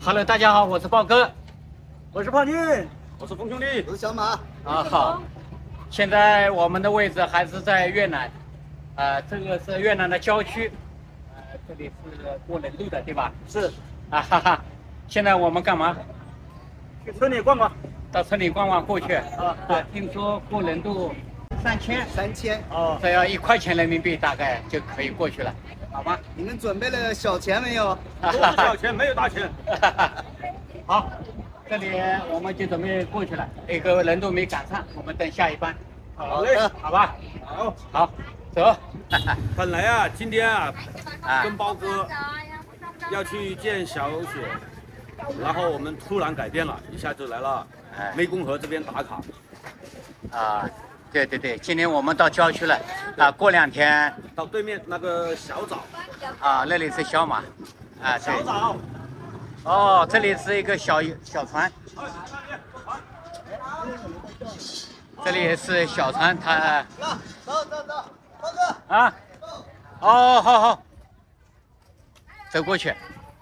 Hello， 大家好，我是豹哥， 我是胖金， 我是冯兄弟， 我是小马。 好，现在我们的位置还是在越南，这个是越南的郊区，这里是过人路的，对吧？ 是。 哈哈，现在我们干嘛？ 去村里逛逛。 到村里逛逛过去。 对。 听说过人路 3000。 哦。这要1块钱人民币大概就可以过去了，好吗？ 你们准备了小钱没有？ 都是小钱，没有大钱。 好，这里我们就准备过去了，那个人都没赶上，我们等下一班。 好嘞， 好吧。好，走。 本来啊，今天啊，跟包哥要去见小雪，然后我们突然改变了，一下就来了湄公河这边打卡。 对，今天我们到郊区了，过2天到对面那个小枣。 那里是小马， 小枣。 哦，这里是一个小船。这里也是小船，它。 走，包哥。 好，走过去。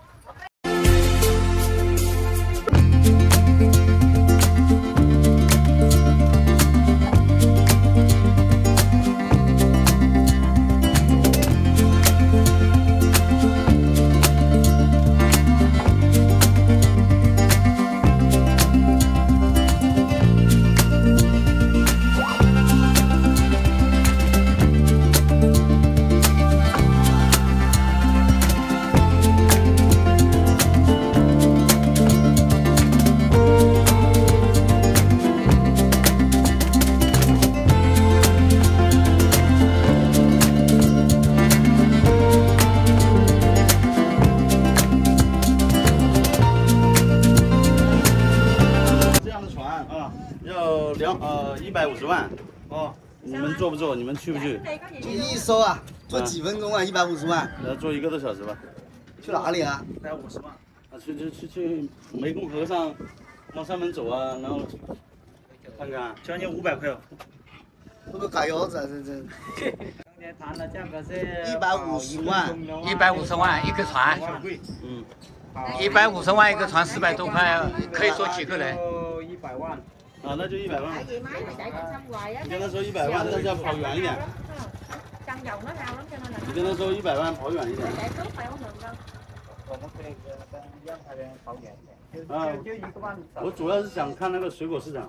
150万你们坐不坐？你们去不去？ 就一艘啊，坐几分钟啊？150万？ 坐1个多小时吧。 去哪里啊？ 才50万。去湄公河上，往上面走啊，然后看看。将近500块哦。 这个嘎腰子啊，这。 刚才谈的价格是 150万。 150万一个船。150万一个船，400多块，可以坐几个人 ？100万。那就100万。你跟他说100万，但是要跑远一点。你跟他说100万，跑远一点。 我们可以跟让他人跑远一点。就1个万。 我主要是想看那个水果市场。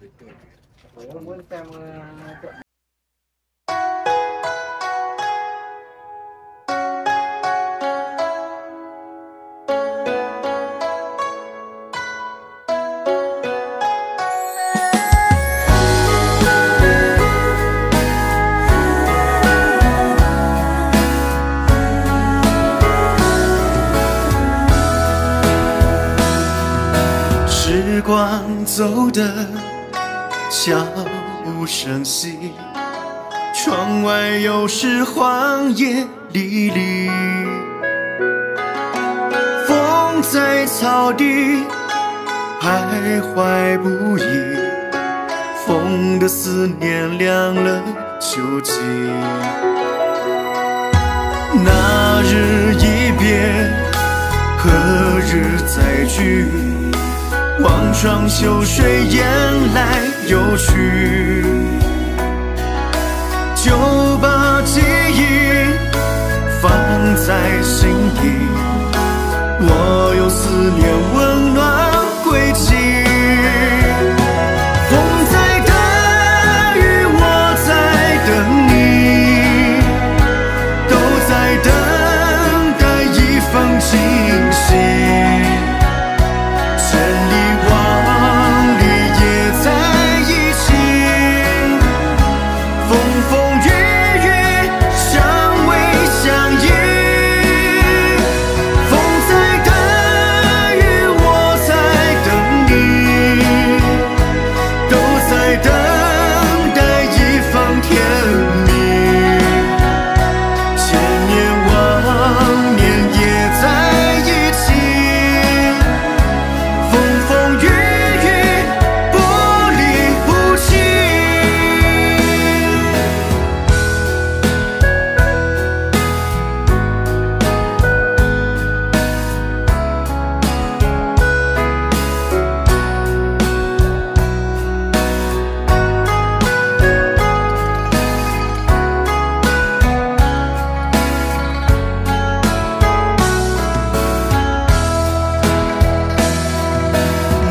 时光走得悄无声息，窗外又是荒野历历。风在草地徘徊不已，风的思念凉了秋季。那日一别，何日再聚？望穿秋水，雁来又去，就把记忆放在心底，我有思念温暖归期。风在等雨，我在等你，都在等待一份惊喜。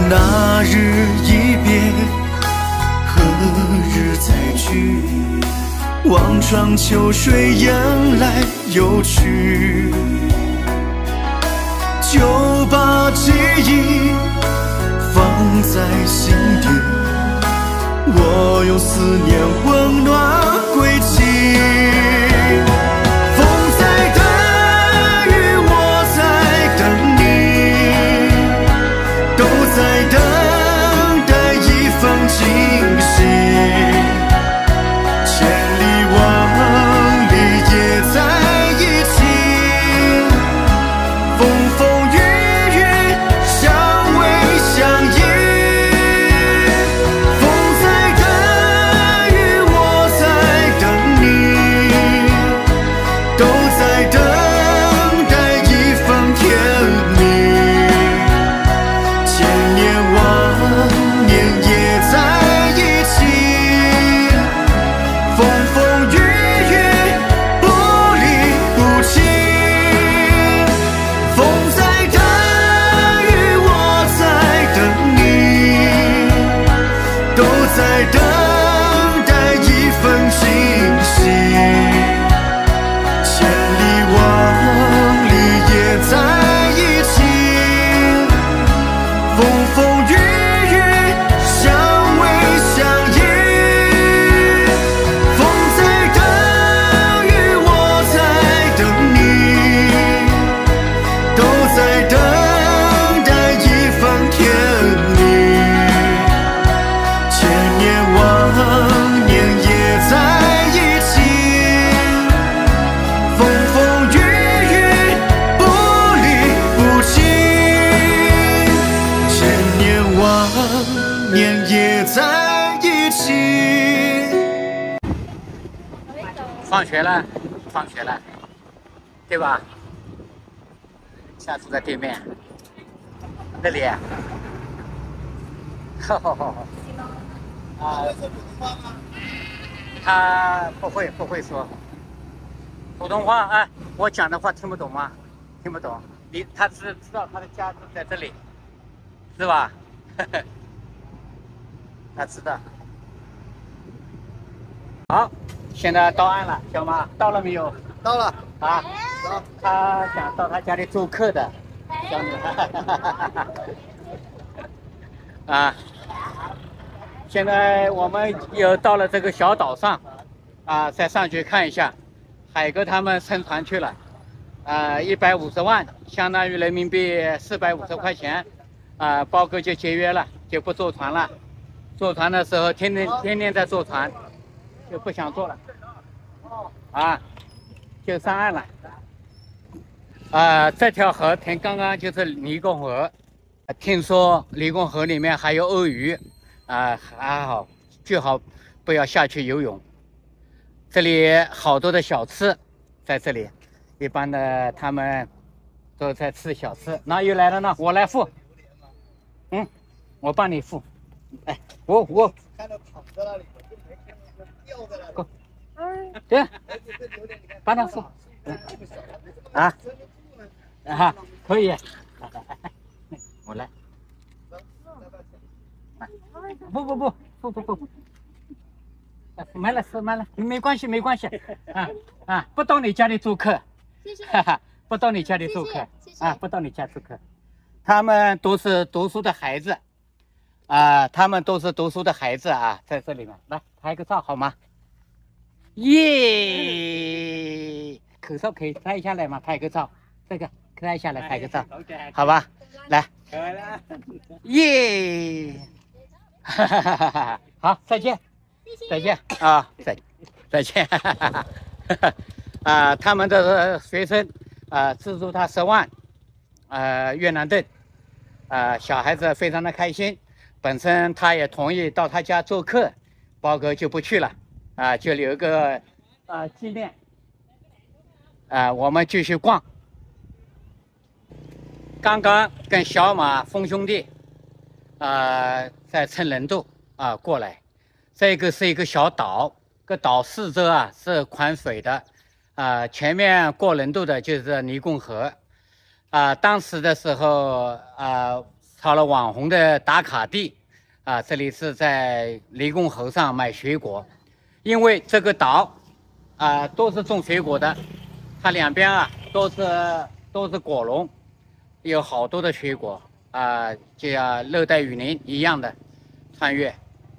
那日一别，何日再聚？望穿秋水，雁来又去。就把记忆放在心底，我用思念温暖归期。风在等雨，我在等你，都在等待一份惊喜。千里万里也在一起，风风雨雨相偎相依。风在等雨，我在等你，都在等待一份甜蜜。千年万年也在一起，风风雨雨不离不弃。风在等雨，我在等你，都在等待一份惊喜。千里万里也在一起，风风雨雨相偎相依。风在等雨，我在等你，都在等待一份甜蜜。千年万年也在一起，风风雨雨不离不弃。千年万年也在一起。 放学了，放学了，对吧？下次在对面，那里。啊，他不会说普通话啊，我讲的话听不懂吗？听不懂。他知道他的家就在这里，是吧？他知道。好，现在到岸了，小马到了没有？ 到了， 啊，他想到他家里做客的，小女孩。啊，现在我们又到了这个小岛上，啊，再上去看一下，海哥他们乘船去了，150万，相当于人民币450块钱，包哥就节约了，就不坐船了。坐船的时候天天在坐船，就不想坐了，啊，就上岸了。这条河刚刚就是湄公河。听说湄公河里面还有鳄鱼，还好，最好不要下去游泳。这里好多的小吃，在这里，一般的他们都在吃小吃。那又来了呢，我来付，我帮你付。哎，我看到躺在那里，就没看到吊在那里。 对，帮他付。可以。我来。不，买了，没关系，不到你家里做客， 谢谢， 不到你家里做客， 谢谢不到你家做客，他们都是读书的孩子，在这里面来拍个照好吗？耶，口罩可以摘下来吗？拍个照，这个摘下来拍个照，好吧？来，耶，好，再见，再见啊，再见，他们的学生资助他10万，越南盾，小孩子非常的开心，本身他也同意到他家做客，包哥就不去了，就留个纪念，我们继续逛。刚刚跟小马峰兄弟，在乘轮渡过来，这个是一个小岛，岛四周是宽水的，前面过轮渡的就是湄公河，当时的时候成了网红的打卡地啊。这里是在湄公河上买水果，因为这个岛啊都是种水果的，它两边啊都是果农，有好多的水果啊，就像热带雨林一样的穿越。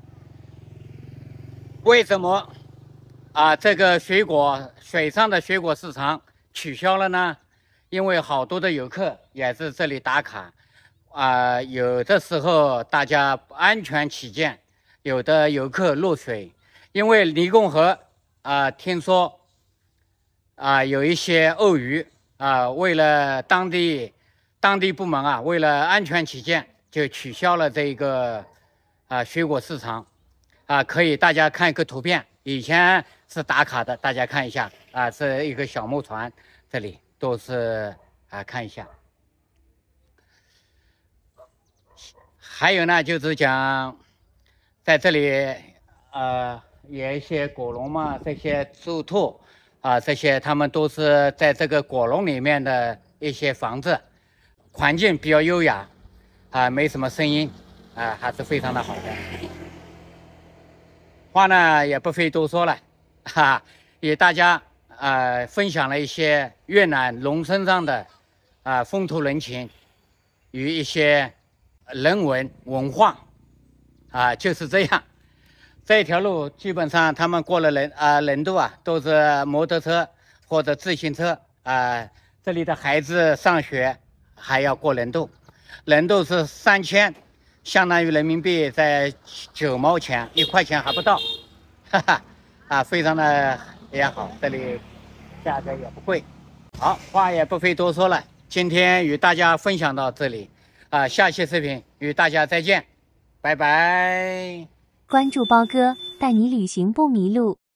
为什么啊这个水上的水果市场取消了呢？因为好多的游客也是这里打卡。有的时候大家安全起见，有的游客落水，因为湄公河听说有一些鳄鱼为了当地部门为了安全起见，就取消了这个水果市场可以大家看一个图片，以前是打卡的，大家看一下是一个小木船，这里都是看一下。还有呢，就是讲，在这里有一些果农嘛，这些住户这些他们都是在这个果农里面的一些房子，环境比较优雅没什么声音还是非常的好的。话呢也不费多说了与大家分享了一些越南农村上的风土人情与一些人文化就是这样。这条路基本上他们过了人路都是摩托车或者自行车这里的孩子上学还要过人路，人路是3000，相当于人民币在9毛钱，1块钱还不到，非常的也好，这里价格也不贵。好，话也不费多说了，今天与大家分享到这里下期视频与大家再见，拜拜。 关注包哥，带你旅行不迷路。